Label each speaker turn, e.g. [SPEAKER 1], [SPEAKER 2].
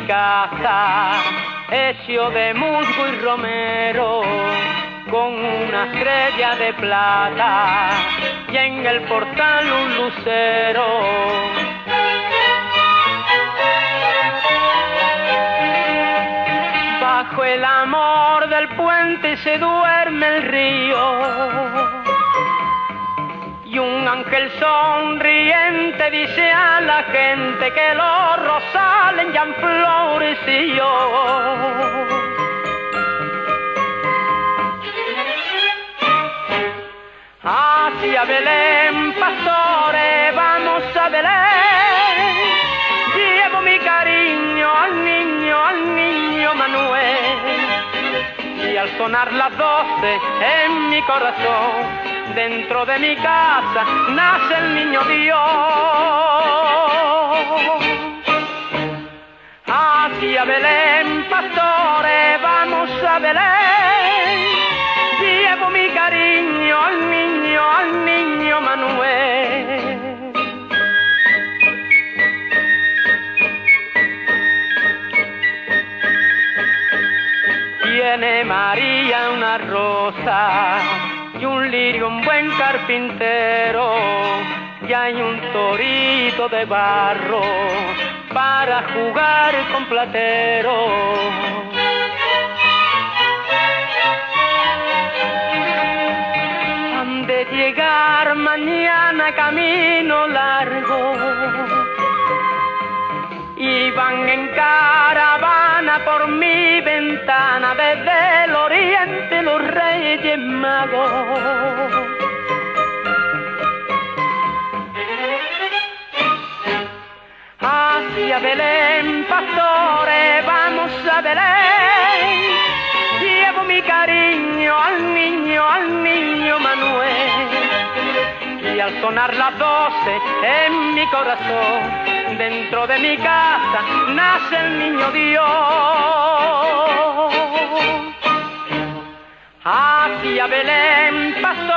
[SPEAKER 1] casa, hecho de musgo y romero, con una estrella de plata y en el portal un lucero. Bajo el amor del puente se duerme el río y un ángel sonriente dice a la gente que los rosales ya han florecido. Hacia Belén, pastores, vamos a Belén. Llevo mi cariño al niño Manuel. Y al sonar las 12 en mi corazón, dentro de mi casa nace el niño Dios. Hacia Belén, pastores, vamos a Belén. Llevo mi cariño al niño Manuel. Tiene María una rosa y un lirio un buen carpintero, y hay un torito de barro para jugar con platero. Han de llegar mañana camino largo y van en caravana por mi ventana desde el oriente los Reyes Magos. Hacia Belén, pastores, vamos a Belén. Llevo mi cariño al niño Manuel. Y al sonar las 12 en mi corazón, dentro de mi casa nace el niño Dios. Hacia Belén, pastor.